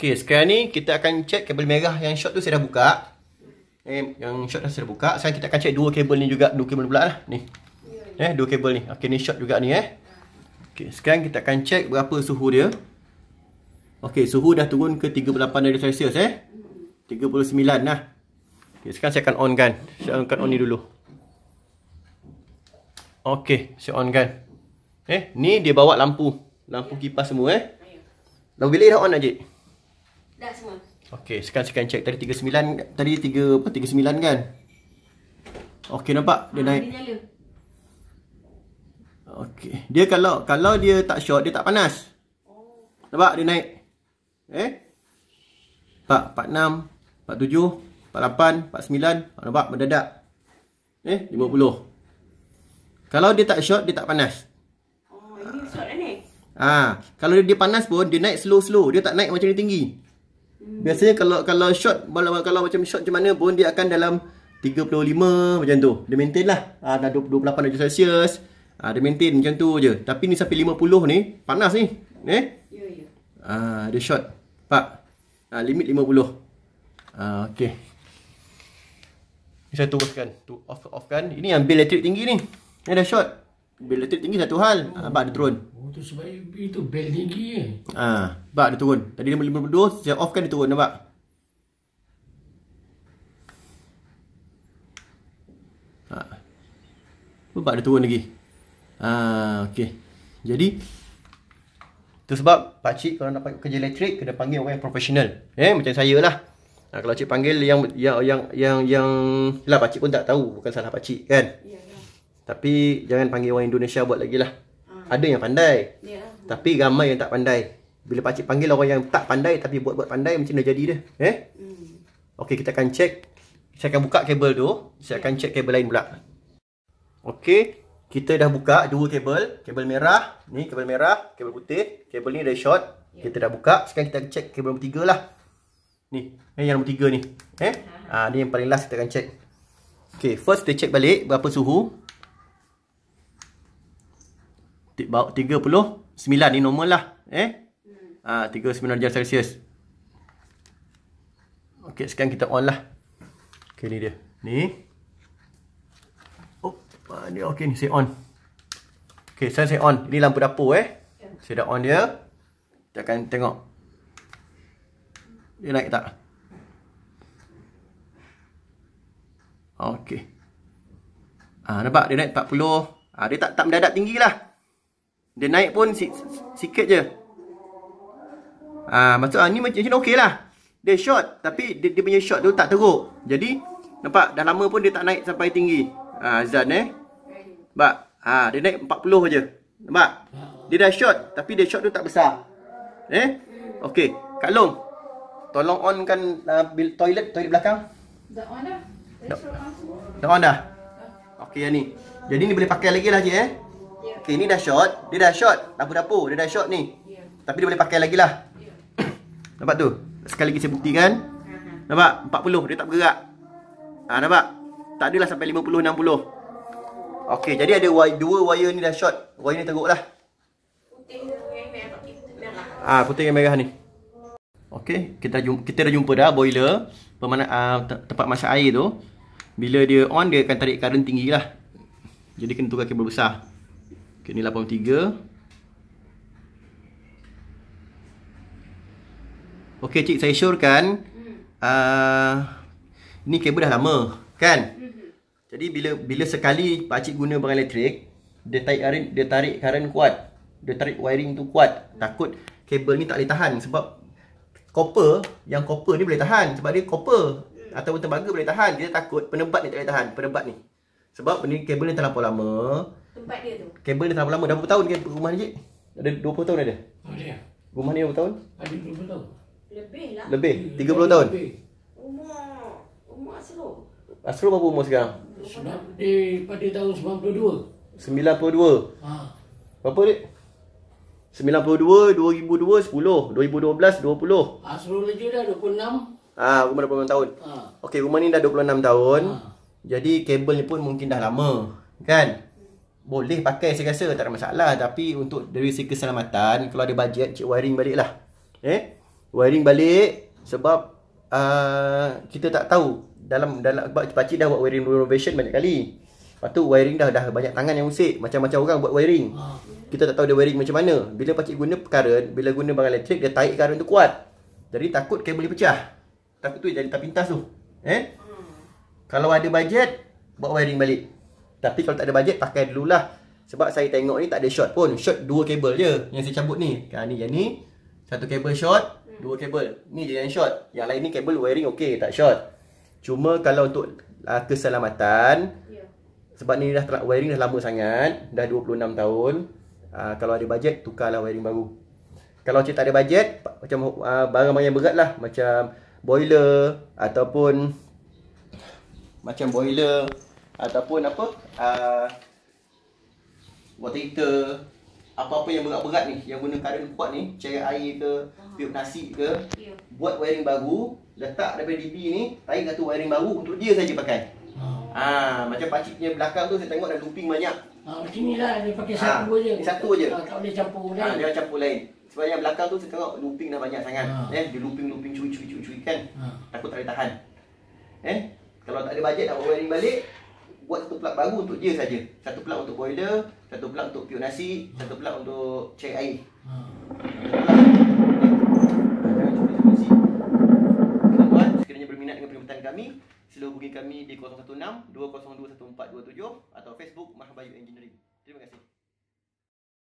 Okey, sekarang ni kita akan check kabel merah yang short tu saya dah buka. Yang short dah saya dah buka. Sekarang kita akan check dua kabel ni juga, dua kabel pula lah ni. Dua kabel ni. Okey, ni short juga ni Okey, sekarang kita akan check berapa suhu dia. Okey, suhu dah turun ke 38 darjah Celsius 39 lah. Okey, sekarang saya akan on kan. Saya onkan on ni dulu. Okey, saya on kan. Ni dia bawa lampu kipas semua Lampu bilik dah on Cik? Dah semua. Okey, sekarang saya akan check tadi 39 kan. Okey, nampak dia naik. Dia nyala. Okey. Dia kalau dia tak short, dia tak panas. Nampak dia naik. 46, 47, 48, 49. Nampak mendadak. 50. Kalau dia tak short, dia tak panas. Oh, ini short dah ni. Kalau dia panas pun dia naik slow. Dia tak naik macam ni tinggi. Biasanya kalau short, kalau macam short macam mana pun dia akan dalam 35 macam tu. Dia maintain lah. Dah 28 darjah Celsius. Dia maintain macam tu je. Tapi ni sampai 50 ni panas ni. Ya. Dia short. Pak. Limit 50. Okey. Ni saya teruskan. Off kan. Ini yang bil elektrik tinggi ni. Ni dah short. Bil elektrik tinggi satu hal. Bak dia turun. Tu sebab itu bel tinggi Bak dia turun. Tadi dia 52, saya off kan dia turun, nampak? Bak dia turun lagi. Okey. Jadi tu sebab pakcik kalau nak kerja elektrik kena panggil orang yang profesional. Macam saya lah. Kalau cik panggil yang lah pakcik pun tak tahu, bukan salah pakcik kan. Tapi jangan panggil orang Indonesia buat lagi lah. Ada yang pandai. Tapi ramai yang tak pandai. Bila pakcik panggil orang yang tak pandai tapi buat pandai, macam mana jadi dia? Okey, kita akan check. Saya akan buka kabel tu. Saya akan check kabel lain pula. Okey, kita dah buka dua kabel. Kabel merah. Ni kabel merah, kabel putih. Kabel ni dah short. Kita dah buka. Sekarang kita check kabel nombor 3 lah. Ni, yang nombor 3 ni. Ni yang paling last kita akan check. Okey, first kita check balik berapa suhu. 39 ni normal lah. 39 darjah Celsius. Okey, sekarang kita on lah. Okey, ni dia. Ni. Ni okey ni saya on. Okey, sekarang saya on. Ini lampu dapur Saya dah on dia. Kita akan tengok. Dia naik tak? Okey. Nampak dia naik 40. Dia tak mendadak tinggi lah. Dia naik pun sikit je. Maksud ni macam okey lah. Dia short, tapi dia punya short tu tak teruk. Jadi nampak dah lama pun dia tak naik sampai tinggi. Azan nampak? Dia naik 40 je. Nampak? Dia dah short, tapi dia short tu tak besar. Okey, Kak Long, tolong on kan toilet belakang. Dah on dah. Dah on dah? Okey, yang ni. Jadi ni boleh pakai lagi lah je Okey, ni dah short. Dia dah short. Lampu dapur dia dah short ni. Tapi dia boleh pakai lagi lah. Nampak tu? Sekali lagi saya buktikan. Nampak? 40. Dia tak bergerak. Nampak? Tak adalah sampai 50, 60. Okey, jadi ada dua wire ni dah short. Wire ni teruk lah. Putih yang merah. Putih yang merah ni. Okey, kita dah jumpa dah boiler. Tempat masak air tu. Bila dia on, dia akan tarik current tinggi lah. Jadi kena tukar kabel besar. Okey, ni 83. Okey, cik, saya syorkan ni kabel dah lama, kan? Jadi bila sekali pakcik guna barang elektrik, dia tarik current kuat. Dia tarik wiring tu kuat. Takut kabel ni tak boleh tahan sebab copper ni boleh tahan sebab dia copper ataupun tembaga boleh tahan. Kita takut penebat ni tak boleh tahan, penebat ni. Sebab ni kabel ni terlampau lama. Tempat dia tu. Kabel ni terlampau lama. Dah berapa tahun rumah ni, cik? Ada 20 tahun ada? Ada. Rumah ni berapa tahun? Ada 20 tahun. Lebih lah. Lebih? 30 tahun? Umur Asrul. Asrul berapa umur sekarang? Sebab dia pada tahun 92. 92. Berapa, Dik? 92, 2002, 10. 2012, 20. Asrul lagi dah 26. Rumah 26 tahun. Okey, rumah ni dah 26 tahun. Jadi kabel ni pun mungkin dah lama, kan? Boleh pakai saya rasa, tak ada masalah. Tapi untuk dari segi keselamatan, kalau ada bajet, cik wiring balik lah. wiring balik sebab kita tak tahu dalam pakcik dah buat wiring renovation banyak kali. Lepas tu wiring dah banyak tangan yang usik, macam-macam orang buat wiring. Kita tak tahu dia wiring macam mana. Bila pakcik guna current, bila guna barang elektrik, dia tarik current tu kuat. Jadi takut kabel dia pecah. Takut tu jadi terpintas tu. Kalau ada bajet, buat wiring balik. Tapi kalau tak ada bajet, pakai dululah. Sebab saya tengok ni tak ada short pun. Short 2 kabel je yang saya cabut ni. Ni yang ni, satu kabel short, 2 kabel. Ni je yang short. Yang lain ni kabel wiring okey, tak short. Cuma kalau untuk keselamatan, sebab ni dah wiring dah lama sangat, dah 26 tahun. Kalau ada bajet, tukarlah wiring baru. Kalau cik tak ada bajet, macam barang-barang yang berat lah, macam boiler ataupun apa, water heater, apa-apa yang berat-berat ni, yang guna current kuat ni, cair air ke, tiup nasi ke, buat wiring baru, letak daripada DB ni, tarik satu wiring baru untuk dia saja pakai. Macam pakcik punya belakang tu saya tengok ada looping banyak. Macam ni lah, dia pakai satu je. Ni satu je. Tak boleh campur lain. Dia campur lain. Sebab yang belakang tu saya tengok looping dah banyak sangat. Dia looping curi kan. Takut tak boleh tahan. Kalau tak ada bajet nak buat wiring balik, buat satu plug baru untuk dia saja. Satu plug untuk boiler, satu plug untuk tiup nasi, satu plug untuk cair air. Tuan-tuan, sekiranya berminat dengan perkhidmatan kami, sila hubungi kami di 016 202 1427 atau Facebook Mahbayu Engineering. Terima kasih.